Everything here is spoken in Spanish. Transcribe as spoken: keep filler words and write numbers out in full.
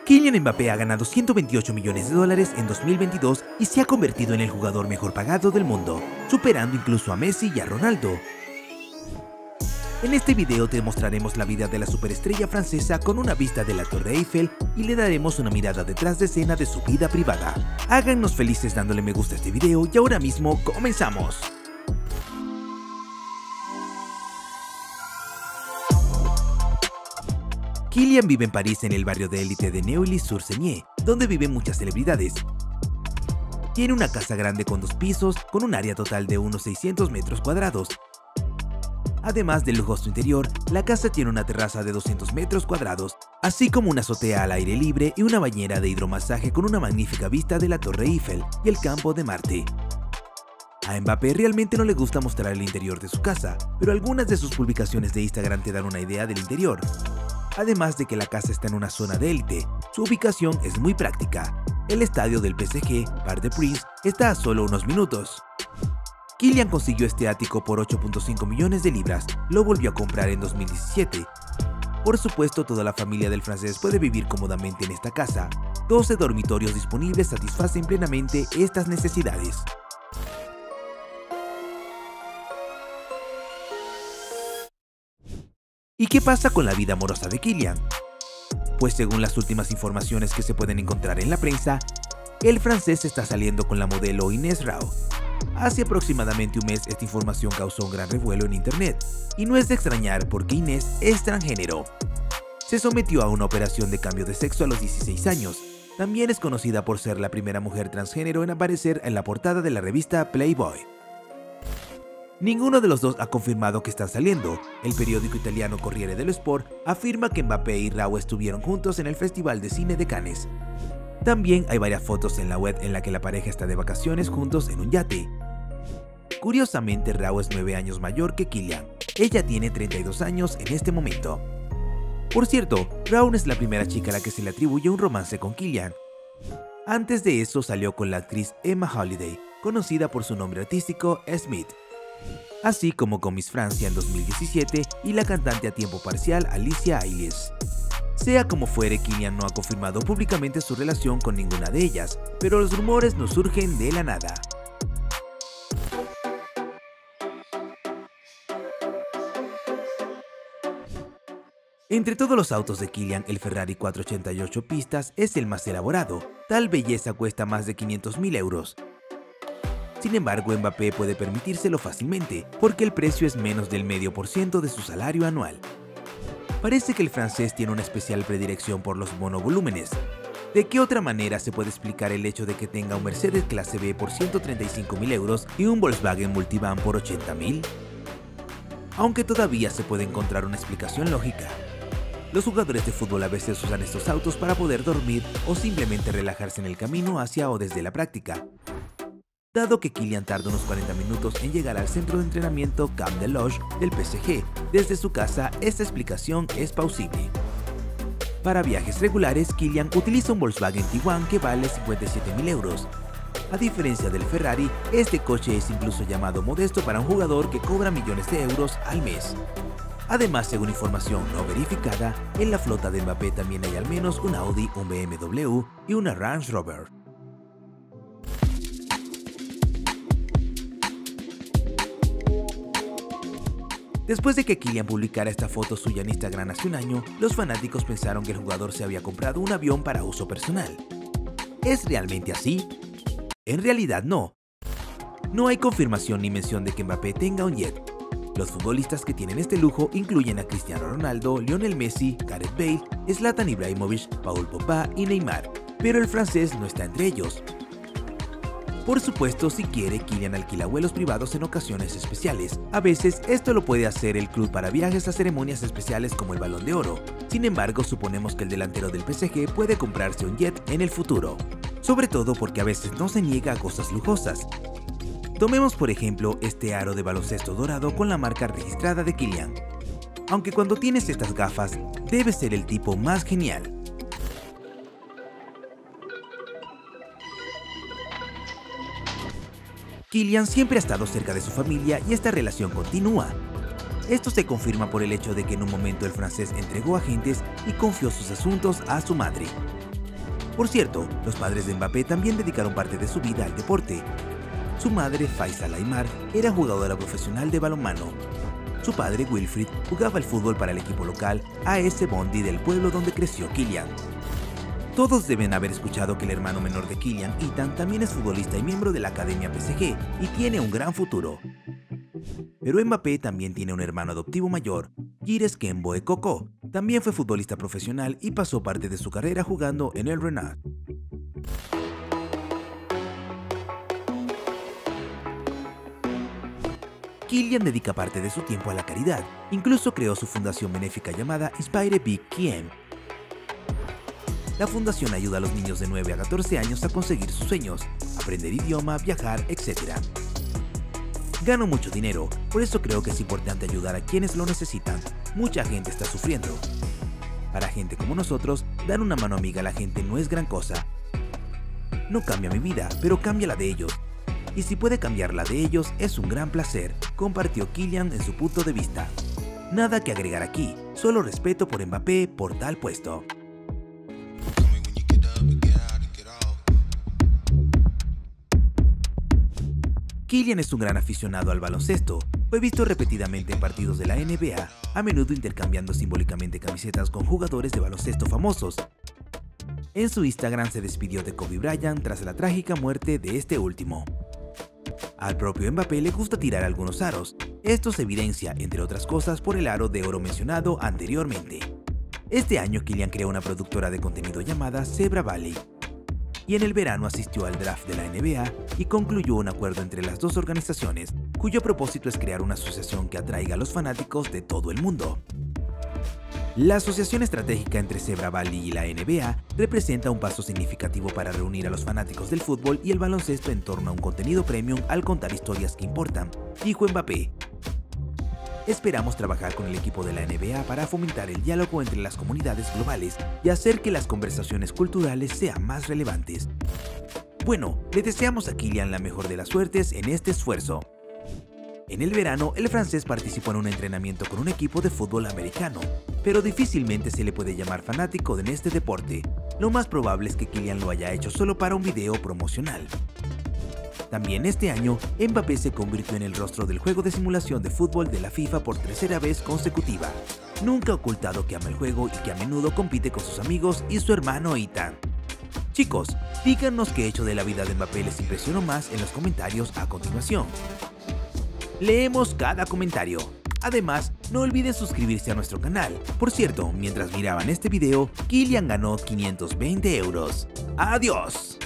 Kylian Mbappé ha ganado ciento veintiocho millones de dólares en dos mil veintidós y se ha convertido en el jugador mejor pagado del mundo, superando incluso a Messi y a Ronaldo. En este video te mostraremos la vida de la superestrella francesa con una vista de la Torre Eiffel y le daremos una mirada detrás de escena de su vida privada. Háganos felices dándole me gusta a este video y ahora mismo comenzamos. Kylian vive en París, en el barrio de élite de Neuilly-sur-Seine, donde viven muchas celebridades. Tiene una casa grande con dos pisos, con un área total de unos seiscientos metros cuadrados. Además del lujoso interior, la casa tiene una terraza de doscientos metros cuadrados, así como una azotea al aire libre y una bañera de hidromasaje con una magnífica vista de la Torre Eiffel y el campo de Marte. A Mbappé realmente no le gusta mostrar el interior de su casa, pero algunas de sus publicaciones de Instagram te dan una idea del interior. Además de que la casa está en una zona de élite, su ubicación es muy práctica. El estadio del P S G, Parc des Princes, está a solo unos minutos. Kylian consiguió este ático por ocho punto cinco millones de libras, lo volvió a comprar en dos mil diecisiete. Por supuesto, toda la familia del francés puede vivir cómodamente en esta casa. doce dormitorios disponibles satisfacen plenamente estas necesidades. ¿Y qué pasa con la vida amorosa de Kylian? Pues según las últimas informaciones que se pueden encontrar en la prensa, el francés está saliendo con la modelo Inés Rao. Hace aproximadamente un mes esta información causó un gran revuelo en internet, y no es de extrañar porque Inés es transgénero. Se sometió a una operación de cambio de sexo a los dieciséis años. También es conocida por ser la primera mujer transgénero en aparecer en la portada de la revista Playboy. Ninguno de los dos ha confirmado que están saliendo. El periódico italiano Corriere dello Sport afirma que Mbappé y Rao estuvieron juntos en el Festival de Cine de Cannes. También hay varias fotos en la web en la que la pareja está de vacaciones juntos en un yate. Curiosamente, Rao es nueve años mayor que Kylian. Ella tiene treinta y dos años en este momento. Por cierto, Rao es la primera chica a la que se le atribuye un romance con Kylian. Antes de eso salió con la actriz Emma Holiday, conocida por su nombre artístico Smith, así como con Miss Francia en dos mil diecisiete y la cantante a tiempo parcial Alicia Eilish. Sea como fuere, Kylian no ha confirmado públicamente su relación con ninguna de ellas, pero los rumores no surgen de la nada. Entre todos los autos de Kylian, el Ferrari cuatrocientos ochenta y ocho pistas es el más elaborado. Tal belleza cuesta más de quinientos mil euros. Sin embargo, Mbappé puede permitírselo fácilmente, porque el precio es menos del medio por ciento de su salario anual. Parece que el francés tiene una especial predilección por los monovolúmenes. ¿De qué otra manera se puede explicar el hecho de que tenga un Mercedes clase B por ciento treinta y cinco mil euros y un Volkswagen Multivan por ochenta mil? Aunque todavía se puede encontrar una explicación lógica. Los jugadores de fútbol a veces usan estos autos para poder dormir o simplemente relajarse en el camino hacia o desde la práctica. Dado que Kylian tarda unos cuarenta minutos en llegar al centro de entrenamiento Camp de Loge del P S G, desde su casa esta explicación es plausible. Para viajes regulares, Kylian utiliza un Volkswagen Tiguan que vale cincuenta y siete mil euros. A diferencia del Ferrari, este coche es incluso llamado modesto para un jugador que cobra millones de euros al mes. Además, según información no verificada, en la flota de Mbappé también hay al menos un Audi, un B M W y una Range Rover. Después de que Kylian publicara esta foto suya en Instagram hace un año, los fanáticos pensaron que el jugador se había comprado un avión para uso personal. ¿Es realmente así? En realidad no. No hay confirmación ni mención de que Mbappé tenga un jet. Los futbolistas que tienen este lujo incluyen a Cristiano Ronaldo, Lionel Messi, Gareth Bale, Zlatan Ibrahimovic, Paul Pogba y Neymar, pero el francés no está entre ellos. Por supuesto, si quiere, Kylian alquila vuelos privados en ocasiones especiales. A veces, esto lo puede hacer el club para viajes a ceremonias especiales como el Balón de Oro. Sin embargo, suponemos que el delantero del P S G puede comprarse un jet en el futuro. Sobre todo porque a veces no se niega a cosas lujosas. Tomemos por ejemplo este aro de baloncesto dorado con la marca registrada de Kylian. Aunque cuando tienes estas gafas, debes ser el tipo más genial. Kylian siempre ha estado cerca de su familia y esta relación continúa. Esto se confirma por el hecho de que en un momento el francés entregó agentes y confió sus asuntos a su madre. Por cierto, los padres de Mbappé también dedicaron parte de su vida al deporte. Su madre, Faisal Aymar, era jugadora profesional de balonmano. Su padre, Wilfried, jugaba al fútbol para el equipo local A S Bondi del pueblo donde creció Kylian. Todos deben haber escuchado que el hermano menor de Kylian, Ethan, también es futbolista y miembro de la Academia P S G y tiene un gran futuro. Pero Mbappé también tiene un hermano adoptivo mayor, Gires Kemboe Coco. También fue futbolista profesional y pasó parte de su carrera jugando en el Rennes. Kylian dedica parte de su tiempo a la caridad, incluso creó su fundación benéfica llamada Inspire Big Kiem. La fundación ayuda a los niños de nueve a catorce años a conseguir sus sueños, aprender idioma, viajar, etcétera. Gano mucho dinero, por eso creo que es importante ayudar a quienes lo necesitan. Mucha gente está sufriendo. Para gente como nosotros, dar una mano amiga a la gente no es gran cosa. No cambia mi vida, pero cambia la de ellos. Y si puede cambiar la de ellos, es un gran placer, compartió Kylian en su punto de vista. Nada que agregar aquí, solo respeto por Mbappé por tal puesto. Kylian es un gran aficionado al baloncesto. Fue visto repetidamente en partidos de la N B A, a menudo intercambiando simbólicamente camisetas con jugadores de baloncesto famosos. En su Instagram se despidió de Kobe Bryant tras la trágica muerte de este último. Al propio Mbappé le gusta tirar algunos aros. Esto se evidencia, entre otras cosas, por el aro de oro mencionado anteriormente. Este año Kylian creó una productora de contenido llamada Zebra Valley. Y en el verano asistió al draft de la N B A y concluyó un acuerdo entre las dos organizaciones, cuyo propósito es crear una asociación que atraiga a los fanáticos de todo el mundo. La asociación estratégica entre Zebra Valley y la N B A representa un paso significativo para reunir a los fanáticos del fútbol y el baloncesto en torno a un contenido premium al contar historias que importan, dijo Mbappé. Esperamos trabajar con el equipo de la N B A para fomentar el diálogo entre las comunidades globales y hacer que las conversaciones culturales sean más relevantes. Bueno, le deseamos a Kylian la mejor de las suertes en este esfuerzo. En el verano, el francés participó en un entrenamiento con un equipo de fútbol americano, pero difícilmente se le puede llamar fanático en este deporte. Lo más probable es que Kylian lo haya hecho solo para un video promocional. También este año, Mbappé se convirtió en el rostro del juego de simulación de fútbol de la FIFA por tercera vez consecutiva. Nunca ha ocultado que ama el juego y que a menudo compite con sus amigos y su hermano Ethan. Chicos, díganos qué hecho de la vida de Mbappé les impresionó más en los comentarios a continuación. Leemos cada comentario. Además, no olviden suscribirse a nuestro canal. Por cierto, mientras miraban este video, Kylian ganó quinientos veinte euros. ¡Adiós!